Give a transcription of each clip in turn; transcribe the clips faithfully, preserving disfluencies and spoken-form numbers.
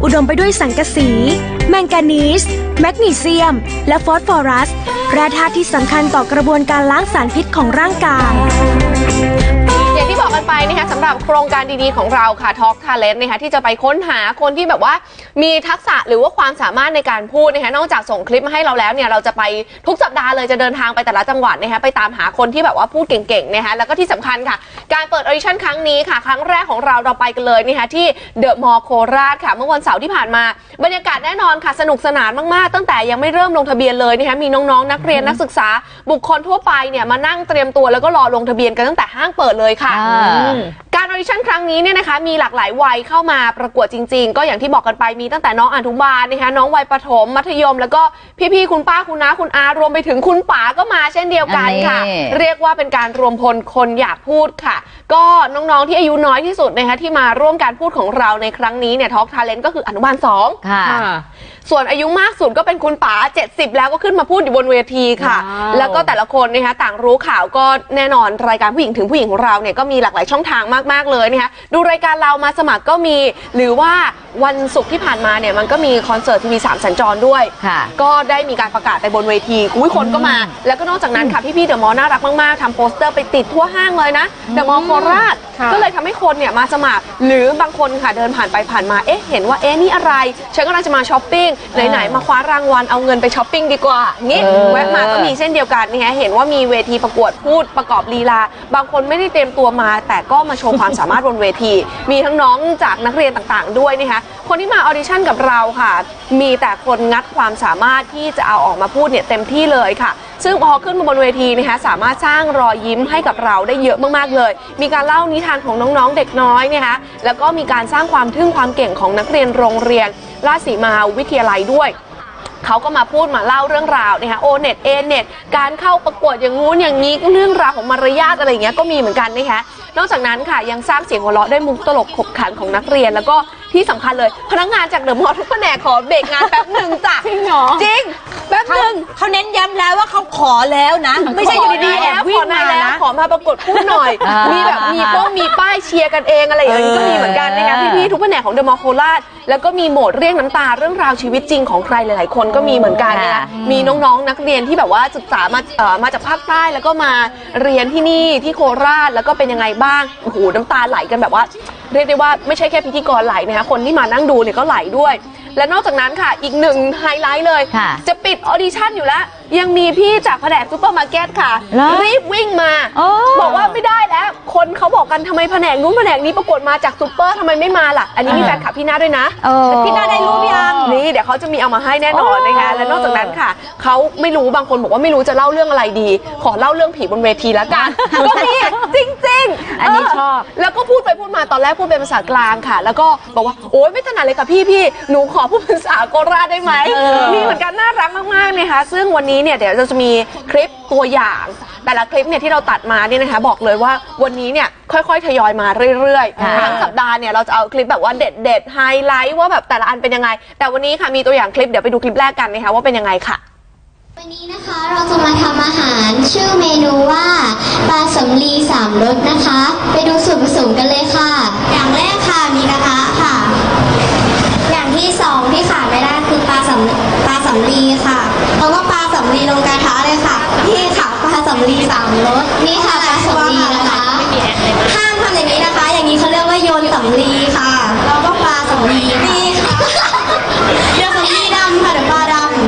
อุดมไปด้วยสังกะสีแมงกานีสแมกนีเซียมและฟอสฟอรัสแร่ธาตุที่สำคัญต่อกระบวนการล้างสารพิษของร่างกายอย่างที่บอกกันไปนะคะสำหรับโครงการดีๆของเราค่ะ Talk Talent นะคะที่จะไปค้นหาคนที่แบบว่ามีทักษะหรือว่าความสามารถในการพูดนะคะนอกจากส่งคลิปมาให้เราแล้วเนี่ยเราจะไปทุกสัปดาห์เลยจะเดินทางไปแต่ละจังหวัดนะคะไปตามหาคนที่แบบว่าพูดเก่งๆนะคะแล้วก็ที่สำคัญค่ะการเปิดออดิชั่นครั้งนี้ค่ะครั้งแรกของเราเราไปกันเลยนะคะที่เดอะมอลล์โคราชค่ะเมื่อวันเสาร์ที่ผ่านมาบรรยากาศแน่นอนค่ะสนุกสนานมากๆตั้งแต่ยังไม่เริ่มลงทะเบียนเลยนะคะมีน้องๆนักเรียนนักศึกษาบุคคลทั่วไปเนี่ยมานั่งเตรียมตัวแล้วก็รอลงทะเบียนกันตั้งแต่ห้างเปิดเลยค่ะการออดิชั่นครั้งนี้เนี่ยนะคะมีหลากหลายวัยเข้ามาประกวดจริงๆก็อย่างที่บอกกันไปมีตั้งแต่น้องอนุบาลนะคะน้องวัยประถมมัธยมแล้วก็พี่ๆคุณป้าคุณน้าคุณอารวมไปถึงคุณป๋าก็มาเช่นเดียวกันค่ะเรียกว่าเป็นการรวมพลคนอยากพูดค่ะก็น้องๆที่อายุน้อยที่สุดนะคะที่มาร่วมการพูดของเราในครั้งนี้เนี่ย Talk Talent ก็คืออนุบาลสองค่ะส่วนอายุมากสุดก็เป็นคุณป๋าเจ็ดสิบแล้วก็ขึ้นมาพูดอยู่บนเวทีค่ะแล้วก็แต่ละคนนะคะต่างรู้ข่าวก็แน่นอนรายการผู้หญิงถึงผู้หญิงของเราเนี่ยก็มีหลากหลายช่องทางมากๆเลยนะคะดูรายการเรามาสมัครก็มีหรือว่าวันศุกร์ที่ผ่านมาเนี่ยมันก็มีคอนเสิร์ตทีวีสามสัญจรด้วยก็ได้มีการประกาศไปบนเวทีอุ้ยคนก็มาแล้วก็นอกจากนั้นค่ะพี่ๆเดอะมอลล์น่ารักมากๆทำโปสเตอร์ไปติดทั่วห้างเลยนะเดอะมอลล์โคราชก็เลยทำให้คนเนี่ยมาสมัครหรือบางคนค่ะเดินผ่านไปผ่านมาเอ๊ะเห็นว่าเอ๊ะนี่อะไรฉันกำลังจะมาช้อปปิ้งไหนๆมาคว้ารางวัลเอาเงินไปช้อปปิ้งดีกว่างี้แวะมาก็มีเช่นเดียวกันนะคะเห็นว่ามีเวทีประกวดพูดประกอบลีลาบางคนไม่ได้เตรียมตัวมาแต่ก็มาโชว์ความสามารถบนเวทีมีทั้งน้องจากนักเรียนต่างๆด้วยนะคะคนที่มาออดิชั่นกับเราค่ะมีแต่คนงัดความสามารถที่จะเอาออกมาพูดเนี่ยเต็มที่เลยค่ะซึ่งพอขึ้นมาบนเวทีนะคะสามารถสร้างรอยยิ้มให้กับเราได้เยอะมากๆเลยมีการเล่านิทานของน้องๆเด็กน้อยนะคะแล้วก็มีการสร้างความทึ่งความเก่งของนักเรียนโรงเรียนราชสีมาวิทยาลัยด้วยเขาก็มาพูดมาเล่าเรื่องราวนะคะโอเน็ตเอเน็ตการเข้าประกวดอย่างงู้นอย่างนี้เรื่องราวของมารยาทอะไรอย่างเงี้ยก็มีเหมือนกันนะคะนอกจากนั้นค่ะยังสร้างเสียงหัวเราะด้วยมุกตลกขบขันของนักเรียนแล้วก็ที่สำคัญเลยพนักงานจากเดอะมอลล์ทุกแผนกขอเบรกงานแป๊บหนึ่งจ้ะจริงเหรอจริงแป๊บหนึ่งเขาเน้นย้ำแล้วว่าเขาขอแล้วนะไม่ใช่อยู่ดีๆแอบวิ่งมาแล้วขอมาประกวดพูดหน่อยมีแบบมีป้องมีป้ายเชียร์กันเองอะไรอย่างนี้ก็มีเหมือนกันนะคะพี่ๆทุกแผนกของเดอะมอลล์โคราชแล้วก็มีโหมดเรียกน้ำตาเรื่องราวชีวิตจริงของใครหลายๆคนก็มีเหมือนกันนะคะมีน้องๆนักเรียนที่แบบว่าศึกษามาเอ่อมาจากภาคใต้แล้วก็มาเรียนที่นี่ที่โคราชแล้วก็เป็นยังไงบ้างโอ้โหน้ำตาไหลกันแบบว่าเรียกได้ว่าไม่ใช่แค่พิธีกรไหลนะคะคนที่มานั่งดูเนี่ยก็ไหลด้วยและนอกจากนั้นค่ะอีกหนึ่งไฮไลท์เลยจะปิดออดิชั่นอยู่แล้วยังมีพี่จากแผนกซูเปอร์มาร์เก็ตค่ะรีบวิ่งมาบอกว่าไม่ได้แล้วคนเขาบอกกันทำไมแผนกนู้นแผนกนี้ประกวดมาจากซูเปอร์ทำไมไม่มาล่ะอันนี้มีแฟนคลับพี่นาด้วยนะพี่นาได้รู้ยังนี่เดี๋ยวเขาจะมีเอามาให้แน่นอนนะคะและนอกจากนั้นค่ะเขาไม่รู้บางคนบอกว่าไม่รู้จะเล่าเรื่องอะไรดีขอเล่าเรื่องผีบนเวทีแล้วกันก็มีจริงๆอันนี้ชอบแล้วก็พูดไปพูดมาตอนแรกพูดเป็นภาษากลางค่ะแล้วก็บอกว่าโอ๊ยไม่ถนัดเลยค่ะพี่พี่หนูขอพูดภาษาโคราชได้ไหมมีเหมือนกันน่ารักมากๆนะคะซึ่งวันนี้เนี่ยเดี๋ยวเราจะมีคลิปตัวอย่างแต่ละคลิปเนี่ยที่เราตัดมาเนี่ยนะคะบอกเลยว่าวันนี้เนี่ยค่อยๆทยอยมาเรื่อยๆทั้งสัปดาห์เนี่ยเราจะเอาคลิปแบบว่าเด็ดๆไฮไลท์ว่าแบบแต่ละอันเป็นยังไงแต่วันนี้ค่ะมีตัวอย่างคลิปเดี๋ยวไปดูคลิปแรกกันนะคะว่าเป็นยังไงค่ะวันนี้นะคะเราจะมาทำอาหารชื่อเมนูว่าปลาสำลีสามรสนะคะไปดูส่วนผสมกันเลยค่ะอย่างแรกค่ะมีกระทะค่ะอย่างที่สองที่ขาดไม่ได้คือปลาสำปลาสำลีค่ะแล้วก็ปลาสำลีลงกระทะเลยค่ะนี่ค่ะปลาสำลีสามรสนี่ค่ะปลาสำลีนะคะห้ามทำอย่างนี้นะคะอย่างนี้เขาเรียกว่าโยนสำลีค่ะแล้วก็ปลาสำลีนี่ค่ะโยนสำลีดำค่ะเดี๋ยวปลาดำ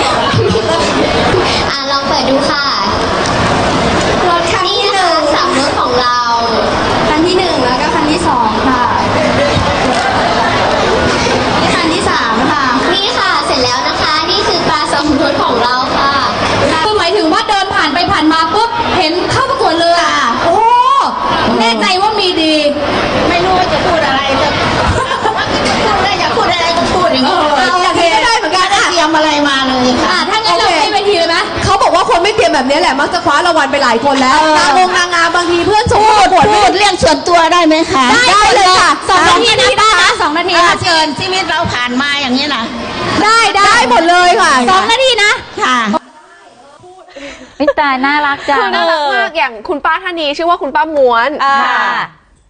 อ่ะลองเปิดดูค่ะรถคันที่หนึ่งสามรถของเราคันที่หนึ่งแล้วก็คันที่สองค่ะนี่คันที่สามค่ะนี่ค่ะเสร็จแล้วนะคะนี่คือปลาสามรถของเราค่ะคือหมายถึงว่าเดินผ่านไปผ่านมาปุ๊บเห็นเข้าประกวดเลยอ่ะโอ้แน่ใจว่ามีดีไม่รู้ว่าจะพูดอะไรจะพูดได้อยากพูดอะไรก็พูดอย่างนี้เอาอย่างนี้ก็ได้เหมือนกันเตรียมอะไรมาเลยค่ะถ้างั้นเราให้เวทีเลยไหมเขาบอกว่าคนไม่เตรียมแบบนี้แหละมักจะคว้ารางวัลไปหลายคนแล้วนางงนางงามบางทีเพื่อนชมพูดพูดเรื่องส่วนตัวได้ไหมคะได้เลยค่ะสองนาทีนะป้านะสองนาทีเชิญชีวิตเราผ่านมาอย่างนี้นะได้ได้หมดเลยค่ะสองนาทีนะค่ะพี่ตายน่ารักจังน่ารักมากอย่างคุณป้าท่านนี้ชื่อว่าคุณป้าม้วน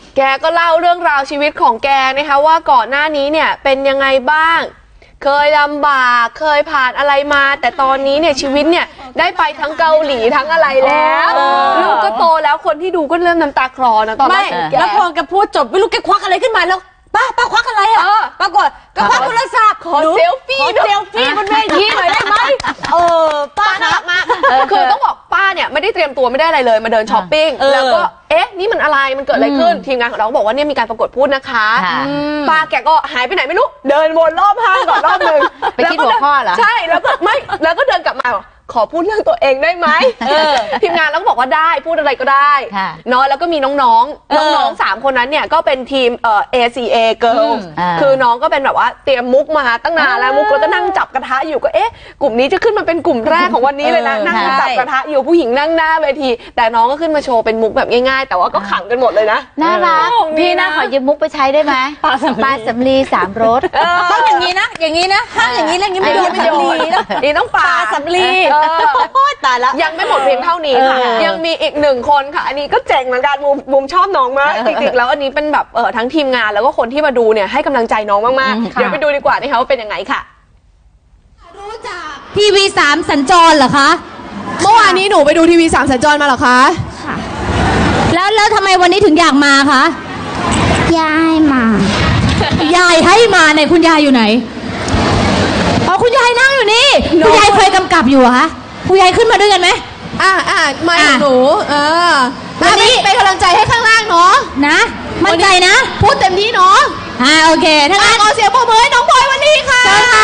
แกก็เล่าเรื่องราวชีวิตของแกนะคะว่าก่อนหน้านี้เนี่ยเป็นยังไงบ้างเคยลำบากเคยผ่านอะไรมาแต่ตอนนี้เนี่ยชีวิตเนี่ยได้ไปทั้งเกาหลีทั้งอะไรแล้วลูกก็โตแล้วคนที่ดูก็เริ่มน้ำตาคลอนะตอนนั้นแล้วพอแกพูดจบไม่รู้แกควักอะไรขึ้นมาแล้วป้าป้าควักอะไรอ่ะปรากฏก็ควักโทรศัพท์ขอเซลฟี่เซลฟี่บนเวทีหน่อยได้ไหมเออป้าน่ารักมากคือต้องบอกป้าเนี่ยไม่ได้เตรียมตัวไม่ได้อะไรเลยมาเดินช้อปปิ้งแล้วก็เอ๊ะนี่มันอะไรมันเกิดอะไรขึ้นทีมงานของเราก็บอกว่าเนี่ยมีการประกวดพูดนะคะป้าแกก็หายไปไหนไม่รู้เดินวนรอบห้างก่อนรอบนึงไปคิดหัวข้อเหรอใช่แล้วก็ไม่แล้วก็เดินกลับมาขอพูดเรื่องตัวเองได้ไหมทีมงานแล้วก็บอกว่าได้พูดอะไรก็ได้เนาะแล้วก็มีน้องๆน้องๆสามคนนั้นเนี่ยก็เป็นทีมเอ่อ เอ ซี เอ Girls คือน้องก็เป็นแบบว่าเตรียมมุกมาตั้งนานแล้วมุกก็นั่งจับกระทะอยู่ก็เอ๊ะกลุ่มนี้จะขึ้นมาเป็นกลุ่มแรกของวันนี้เลยนะนั่งจับกระทะอยู่ผู้หญิงนั่งหน้าเวทีแต่น้องก็ขึ้นมาโชว์เป็นมุกแบบง่ายๆแต่ว่าก็ขำกันหมดเลยนะน่ารักพี่น่าขอยืมมุกไปใช้ได้ไหมปลาสำลีสามรสต้องอย่างนี้นะอย่างนี้นะห้ามอย่างนี้แล้วงี้ไม่โดนสำลีนี่ต้องปลาสำลีตายละยังไม่หมดเพียงเท่านี้ค่ะยังมีอีกหนึ่งคนค่ะอันนี้ก็เจ๋งเหมือนกันมุมมุมชอบน้องมากจริงๆแล้วอันนี้เป็นแบบเออทั้งทีมงานแล้วก็คนที่มาดูเนี่ยให้กำลังใจน้องมากๆเดี๋ยวไปดูดีกว่านะคะว่าเป็นยังไงค่ะรู้จักทีวีสามสัญจรเหรอคะเมื่อวานนี้หนูไปดูทีวีสามสัญจรมาเหรอคะค่ะแล้วแล้วทำไมวันนี้ถึงอยากมาคะยายมายายให้มาไหนคุณยายอยู่ไหนอ๋อคุณยายนั่งอยู่นี่คุณยายเคยกำกับอยู่เหรอคะคุณยายขึ้นมาด้วยกันไหมอ่าอ่าไม่หนูเออวันนี้เป็นกำลังใจให้ข้างล่างเนาะนะมั่นใจนะพูดเต็มที่เนาะอ่าโอเคถ้างั้นขอเสียงปรบมือให้น้องพลอยวันนี้ค่ะ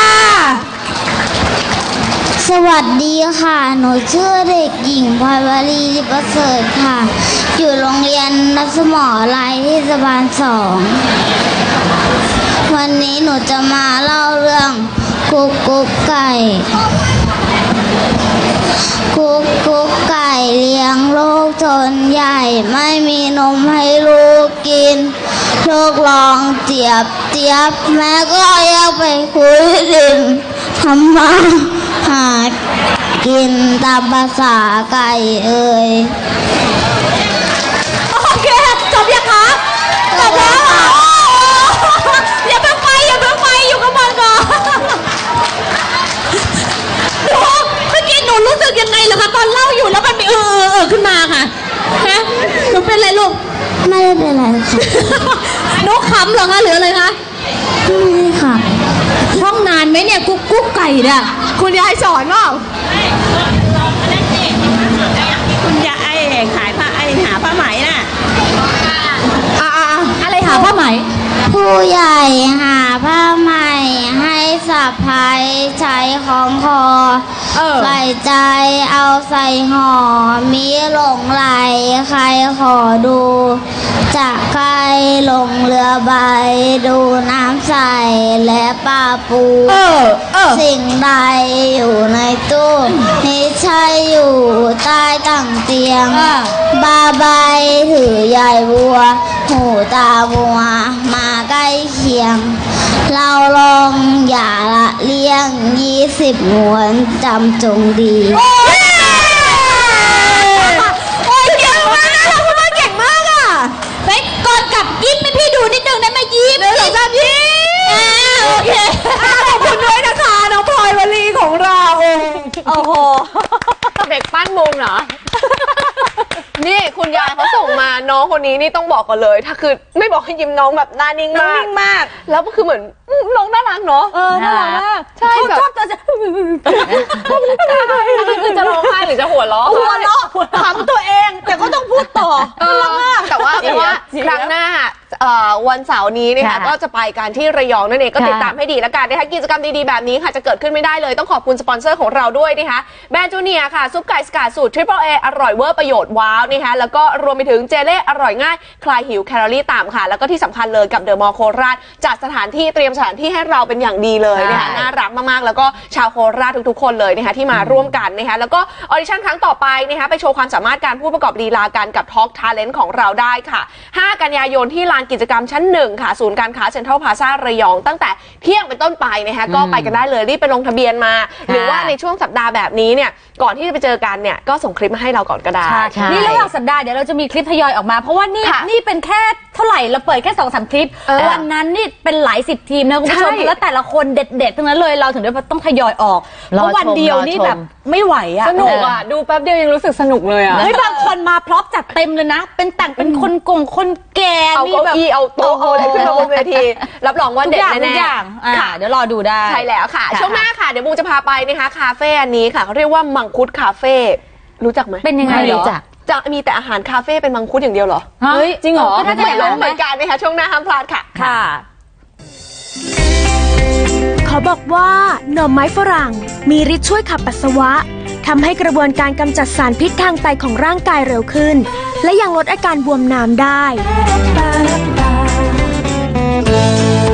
สวัสดีค่ะหนูชื่อเด็กหญิงพลอยวลีประเสริฐค่ะอยู่โรงเรียนรัศมอลัยที่สะพานสองวันนี้หนูจะมาเล่าเรื่องกุ๊กกุ๊กไก่กุ๊กกุ๊กไก่เลี้ยงลูกจนใหญ่ไม่มีนมให้ลูกกินลูกร้องเจี๊ยบเจี๊ยบแม่ก็อยากไปคุยดินทำมาหากินตามภาษาไก่เอ่ยโอเคจบยังคะจบแล้วอย่าเพิ่งไปอย่าเพิ่งไปอยู่กับมันก่อนเมื่อกี้หนูรู้สึกยังไงเหรอคะตอนเล่าอยู่แล้วมันมีเออเออขึ้นมาค่ะฮะหนูเป็นอะไรลูกไม่ได้เป็นอะไรค่ะหนูขำเหรอคะหรืออะไรคะไม่ค่ะท่องนานไหมเนี่ยกุ๊กกุ๊กไก่เนี่ยคุณยายสอนเปล่าคุณยายขายผ้าไอ้หาผ้าไหมน่ะอ่าอะไรหาผ้าไหมผู้ใหญ่หาผ้าไหมให้สะพายใช้ของคอใส่ใจเอาใส่ห่อมีหลงไหลใครขอดูจะใครลงเรือใบดูน้ำใสและปลาปูสิ่งใดอยู่ในตู้นี่ใช่อยู่ใต้ตั้งเตียงบาใบถือใหญ่บัวหูตาบัวมาใกล้เคียงเราลองอย่าละเลี้ยงยี่สิบหวนจำจงดีโอ้ยเก่งมากนะเราคุณว่าเก่งมากอ่ะไปก่อนกลับยิ้มให้พี่ดูนิดนึงได้ไหมยิ้มหนึ่งสองสามยิ้มโอเคขอบคุณด้วยนะคะน้องพลอยวลีของเราโอ้โหเด็กปั้นมุมเหรอนี่คุณยายเขาส่งมาน้องคนนี้นี่ต้องบอกก่อนเลยถ้าคือไม่บอกให้ยิ้มน้องแบบหน้านิ่งมากนิ่งมากแล้วก็คือเหมือนน้องน่ารักเนาะเออน่ารักมากใช่แบบชอบจะคือจะร้องไห้หรือจะหัวเราะหัวเราะขำตัวเองแต่ก็ต้องพูดต่อน่ารักมากแต่ว่าเพราะว่าครั้งหน้าวันเสาร์นี้นะคะก็จะไปกันที่ระยองนั่นเองก็ติดตามให้ดีแล้วกันนะคะกิจกรรมดีๆแบบนี้ค่ะจะเกิดขึ้นไม่ได้เลยต้องขอบคุณสปอนเซอร์ของเราด้วยนะคะแบรนด์จูเนียร์ค่ะซุปไก่สกัดสูตร Triple A อร่อยเวอร์ประโยชน์ว้าวนะคะแล้วก็รวมไปถึงเจเล่อร่อยง่ายคลายหิวแคลอรี่ต่ำค่ะแล้วก็ที่สำคัญเลยกับเดอะมอลล์โคราชจัดสถานที่เตรียมสถานที่ให้เราเป็นอย่างดีเลยนะคะน่ารักมากๆแล้วก็ชาวโคราชทุกๆคนเลยนะคะที่มาร่วมกันนะคะแล้วก็ออดิชั่นครั้งต่อไปนะคะไปโชว์ความสามารถการพูดประกอบลีลากันกับ Talk Talent ของเราได้ค่ะห้ากันยายนที่ลานกิจกรรมชั้นหนึ่งค่ะศูนย์การค้าเซ็นทรัลพลาซ่าระยองตั้งแต่เที่ยงเป็นต้นไปนะคะก็ไปกันได้เลยรีบไปลงทะเบียนมาหรือว่าในช่วงสัปดาห์แบบนี้เนี่ยก่อนที่จะไปเจอกันเนี่ยก็ส่งคลิปมาให้เราก่อนก็ได้นี่ระหว่างสัปดาห์เดี๋ยวเราจะมีคลิปทยอยออกมาเพราะว่านี่นี่เป็นแค่เท่าไหร่เราเปิดแค่สองสามคลิปเออวันนั้นนี่เป็นหลายสิบทีมนะคุณผู้ชมใช่แล้วแต่ละคนเด็ดๆทั้งนั้นเลยเราถึงได้ต้องทยอยออกเพราะวันเดียวนี่แบบไม่ไหวอะสนุกอ่ะดูแป๊บเดียวยังรู้สึกสนุกเลยอ่ะเฮ้ยบางคนมาพร็อพจัดเต็มเลยนะ เป็นแต่งเป็นคนกงคนแก่เอามีเก้าแบบอี้เอาโต๊ะเอาอะไรขึ้นมาบนเวทีรับรองว่าทุกเด็ดอย่างทุแน่กอย่างอ่าๆค่ะเดี๋ยวรอดูได้ใช่แล้วค่ะค่ะช่วงหน้าค่ะ เดี๋ยวบูมจะพาไปนะคะคาเฟ่อันนี้ค่ะเขาเรียกว่ามังคุดคาเฟ่รู้จักไหมเป็นยังไงไม่เหรรู้อจักจะมีแต่อาหารคาเฟ่เป็นมังคุดอย่างเดียวเหรอเฮ้ยจริงเหรอไม่รู้เหมือนกันนะคะช่วงหน้าห้ามพลาดค่ะค่ะเขาบอกว่าหน่อไม้ฝรั่งมีฤทธิ์ช่วยขับปัสสาวะทำให้กระบวนการกำจัดสารพิษทางไตของร่างกายเร็วขึ้น และยังลดอาการบวมน้ำได้